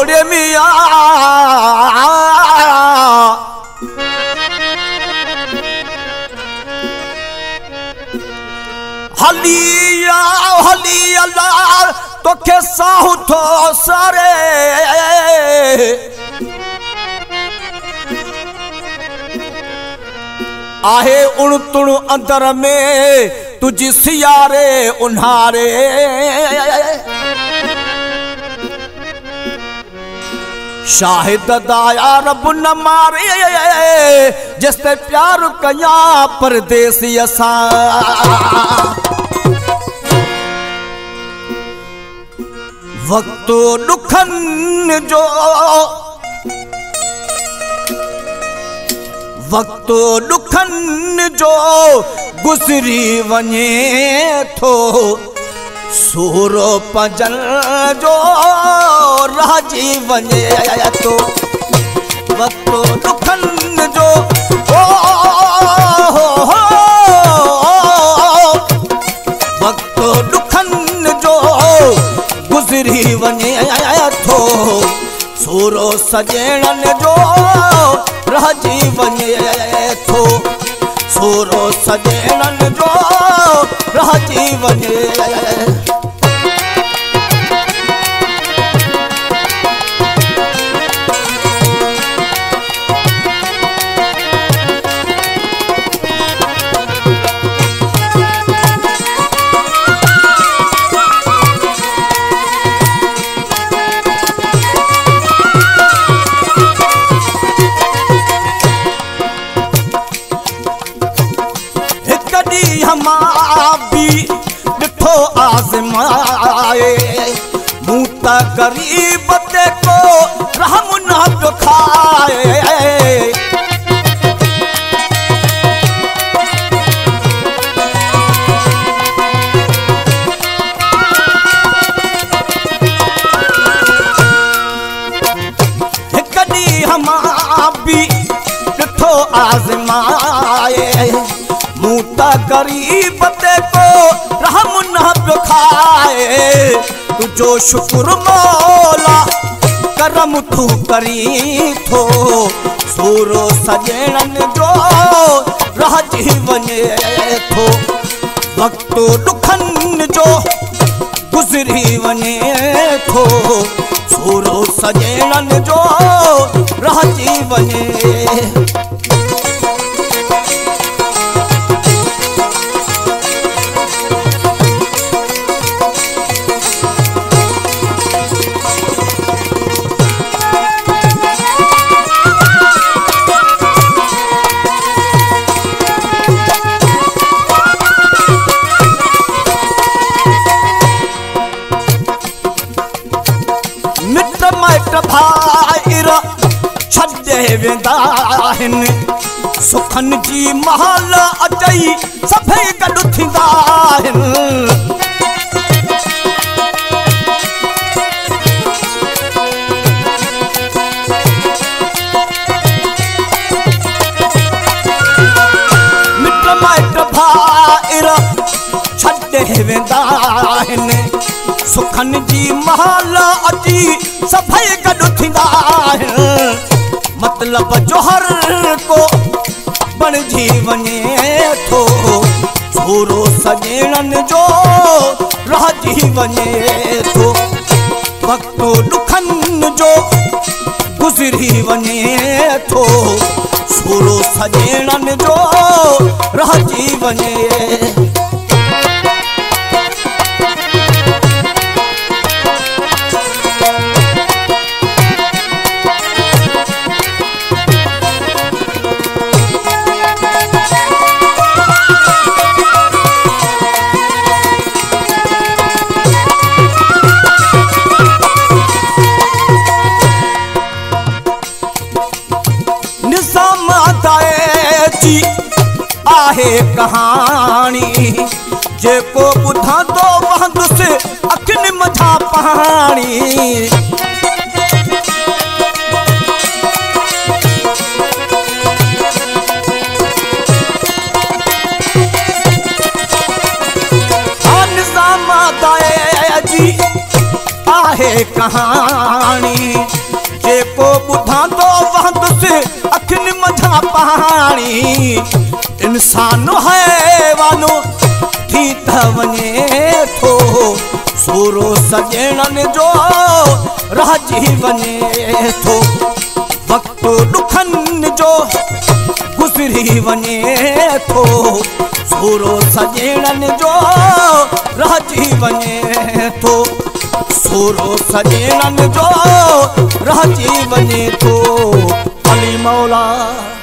ओड़े मिया हलिया हलिया तो के साहु थो सारे आहे उण तुण अंदर में तुझी सियारे उन्हारे शाहिद दाया रब न मारे जिसते प्यार कया परदेसी असा वक्तो दुखन जो वक्तो दुखन जो गुजरी वने थो सूरो पजल जो राजी वने तो वक्तो दुखन जो वक्तो दुखन जो गुजरी वने थो सूरो सजेणन जो राजी वने थो सूरो सजेणन जो राजी वने डिठो आज़माए मूं त गरीब ते को रहम न खाए कॾहिं हमा बि डिठो आज़माए मूं त गरीब ते को रहम न खाए तुझो शुक्र मौला करम तू करी थो सूरो सजेणन जो राजी वने थो वक्तो दुखन जो गुजरी वने थो सूरो सजेणन जो राजी वने भाईर छॾे वेंदा आहिनि सुखन जी महल अचई सभई गॾु थींदा आहिनि मिट माइट भाईर छॾे वेंदा आहिनि सुखन जी महल अची सभई गॾु थींदा आहिनि मतलब जोहर को बणजी वने थो सूरो सजेणन जो राजी वने थो वक्तो दुखन जो गुजरी वने थो सूरो सजेणन जो राजी वने आहे कहानी जेको ॿुधां तो वहंदुसि अखियुनि मथां पाणी निज़ाम दाए जी आहे कहानी कहानी इंसान हैवानो थी त वञे थो सूरो सॼणनि जो रहिजी वञे थो वक़्तु ॾुखनि जो गुज़री वञे थो सूरो सॼणनि जो रहिजी वञे थो सूरो सॼणनि जो रहिजी वञे थो अली मौला।